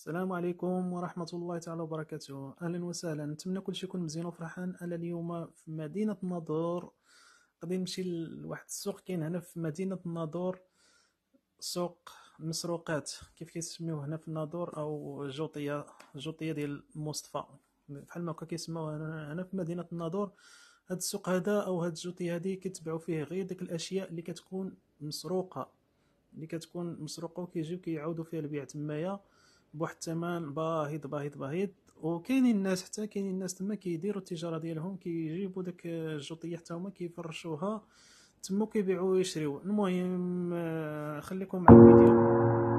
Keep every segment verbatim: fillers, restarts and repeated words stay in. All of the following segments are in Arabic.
السلام عليكم ورحمة الله تعالى وبركاته. أهلا وسهلا، نتمنى كلشي يكون مزيان وفرحان. أنا اليوم في مدينة الناظور، غادي نمشي لواحد السوق كاين هنا في مدينة الناظور، سوق المسروقات كيف كيسميوه هنا في الناظور، أو جوطية جوطية ديال مصطفى بحال ما هكا كيسموه هنا في مدينة الناظور. هاد السوق هذا أو هاد الجوطية هادي كيتباعو فيه غير ديك الأشياء اللي كتكون مسروقة اللي كتكون مسروقة وكيجيو كيعاودوا فيها البيع تمايا بواحد الثمن باهظ باهظ باهظ. وكاينين الناس حتى كاينين الناس تما كيديروا التجاره ديالهم، كيجيبوا داك الجوطيه حتى هما كيفرشوها تما كيبيعوا ويشريوا. المهم آه، خليكم مع الفيديو.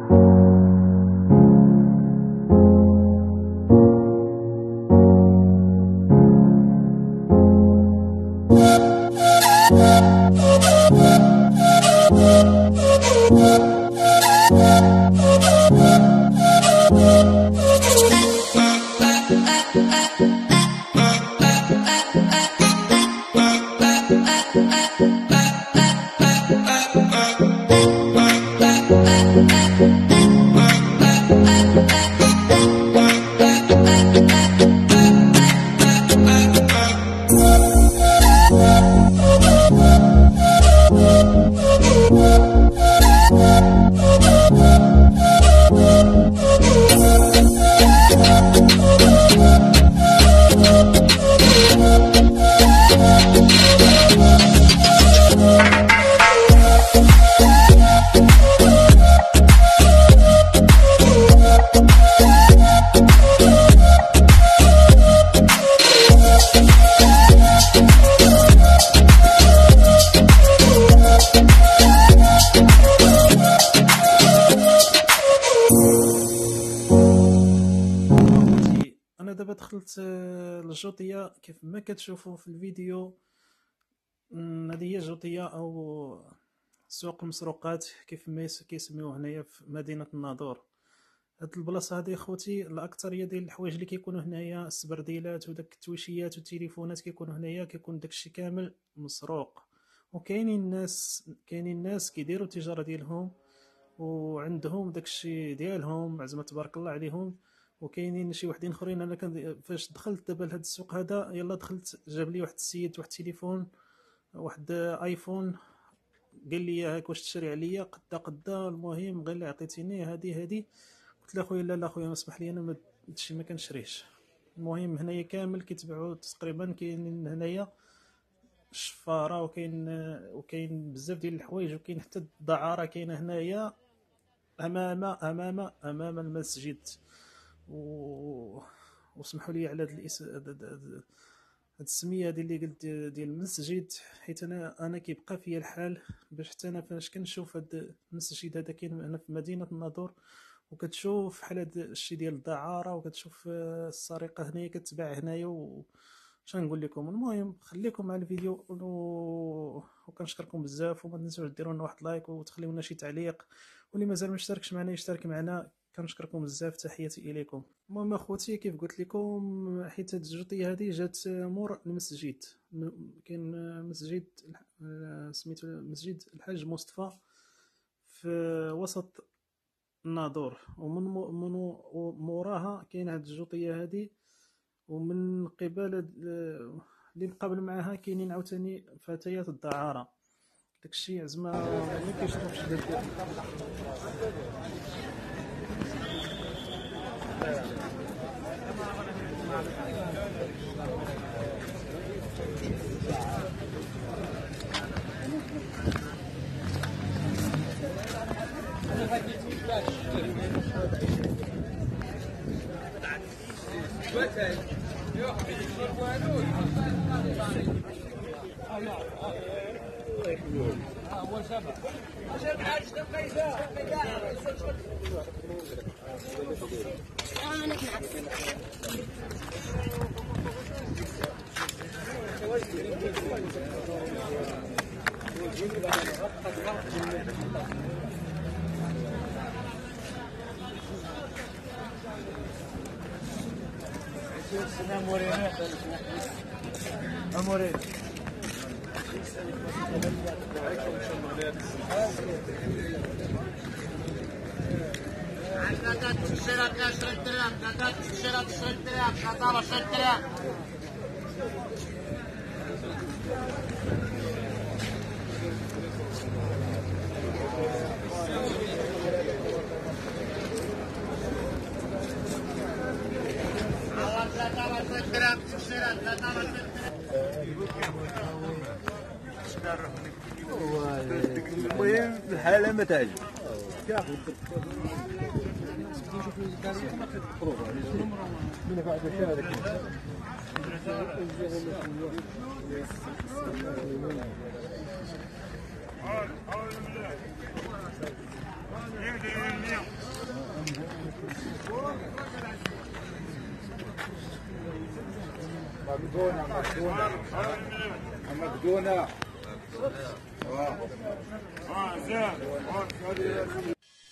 انا دابا دخلت الجوطيه كيف ما كتشوفوا في الفيديو. هذه هي الجوطيه او سوق المسروقات كيف ما كيسميوه هنايا في مدينه الناظور. هاد البلاصه هذه خوتي الاكثريه ديال الحوايج اللي كيكونوا هنايا، السبرديلات وداك التويشيات والتليفونات كيكونوا هنايا، كيكون داكشي كامل مسروق. وكاينين الناس كاينين الناس كيديروا التجاره ديالهم وعندهم داكشي ديالهم زعما تبارك الله عليهم. وكاينين شي وحدين اخرين. انا كان فاش دخلت دابا لهاد السوق هذا يلا دخلت جاب لي واحد السيد واحد التليفون، واحد ايفون، قال لي هاك واش تشري عليا قدا قدا. المهم غير اللي عطيتيني هادي هادي قلت له خويا لا لا خويا اسمح لي انا هادشي ما كنشريهش. المهم هنايا كامل كيتباعوا تقريبا، كاينين هنايا الشفاره وكاين وكاين بزاف ديال الحوايج، وكاين حتى الدعاره كاينه هنايا امام امام امام المسجد. و وسمحوا لي على هذا الاسم، هاد السميه هذه اللي قلت ديال المسجد، حيت انا انا كيبقى فيا الحال باش حتى انا فاش كنشوف هذا المسجد هذا كاين هنا في مدينه الناظور، وكتشوف بحال هذا الشيء ديال الدعاره، وكتشوف السرقه هنايا كتباع هنايا. و اش نقول لكم. المهم خليكم مع الفيديو و... وكنشكركم بزاف، وما تنسوش ديروا لنا واحد لايك وتخليو لنا شي تعليق، واللي مازال ما اشتركش معنا يشترك معنا. كنشكركم بزاف، تحياتي اليكم. المهم اخوتي كيف قلت لكم، حيت هاد الجوطيه هذه جات مور المسجد، كاين مسجد سميتو مسجد الحاج مصطفى في وسط الناظور، ومن من موراها كاين هاد الجوطيه هذه، ومن قبل اللي مقابل معها كاينين عاوتاني فتيات الدعاره. داكشي زعما ما كيشوفش داك اموري. عندك تشتري عشرة دراهم، عندك تشتري عشرة دراهم، عندك عشرة دراهم. المهم الحالة ما تعجب. مقدونة مقدونة مقدونة. اه زين.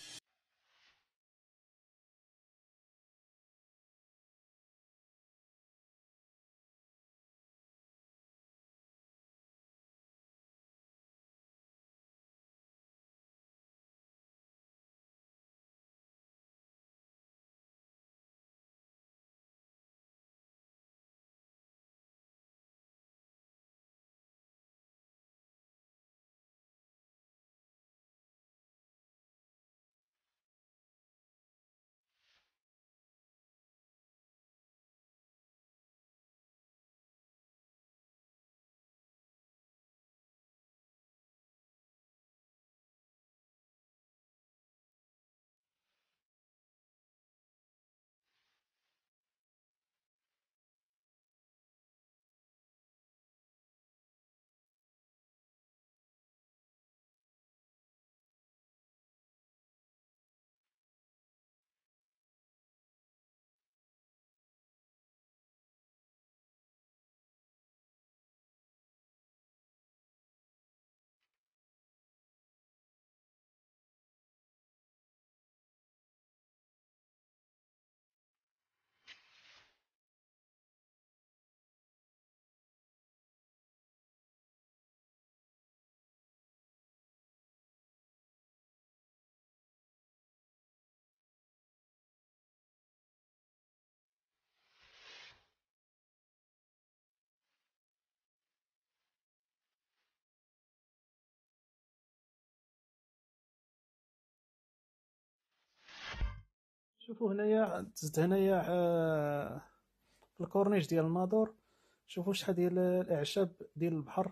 شوفوا هنايا دزت هنايا آه، في الكورنيش ديال الناظور. شوفوا شحال ديال الاعشاب ديال البحر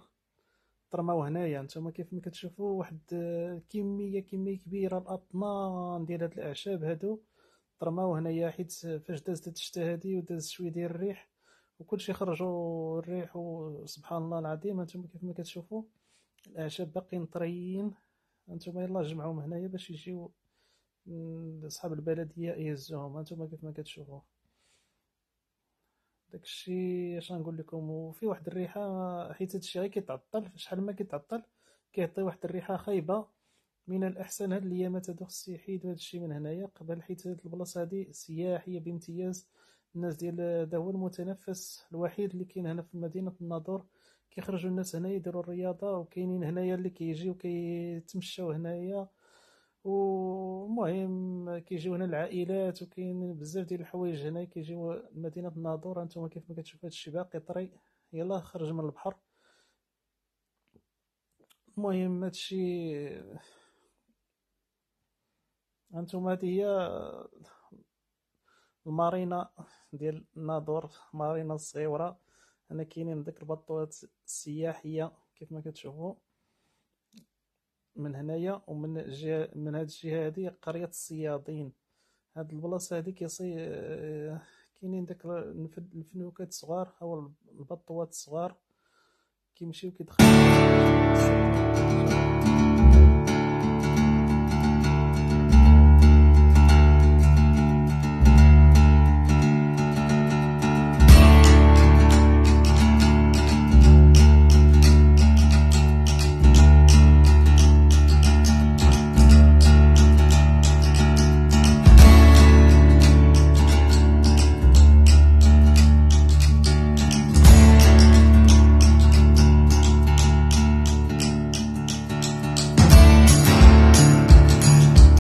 ترماو هنايا. نتوما كيف ما كتشوفوا واحد آه، كميه كميه كبيره، الاطنان ديال هاد الاعشاب هادو ترماو هنايا، حيت فاش دازت هاد الشتا هادي وداز شويه ديال الريح وكلشي خرجوا الريح، وسبحان الله العظيم هانتوما كيف ما كتشوفوا الاعشاب باقيين طريين. هانتوما يلاه جمعوهم هنايا باش يجيو اصحاب البلديه يهزوهم. هانتوما كيف ما كتشوفوا داكشي اش غنقول لكم. وفي واحد الريحه، حيت هادشي غير كيتعطل، شحال ما كيتعطل كيعطي واحد الريحه خايبه. من الاحسن هاد الايامات هادو خص يحيدوا هادشي من هنايا قبل، حيت هاد البلاصه هادي سياحيه بامتياز. الناس ديال هذا هو المتنفس الوحيد اللي كاين هنا في مدينه الناظور. كيخرجوا الناس هنا يديروا الرياضه، وكاينين هنايا اللي كيجيو كيتمشاو هنايا. ومهم كيجيو هنا العائلات، وكاين بزاف ديال الحوايج هنا كيجيو مدينه الناظور. هانتوما كيف ما كتشوفوا هادشي باقي طري، يلاه خرج من البحر. المهم هادشي هانتوما هادي هي المارينا ديال الناظور، مارينا صغيره. هنا كاينين ديك البطوات السياحيه كيف ما كتشوفوا من هنايا. ومن جهه من هاد الجهه هادي قريه الصيادين. هاد البلاصه هادي كيصي كاينين داك الفنوكات الصغار او البطوات الصغار كيمشيو كيدخلوا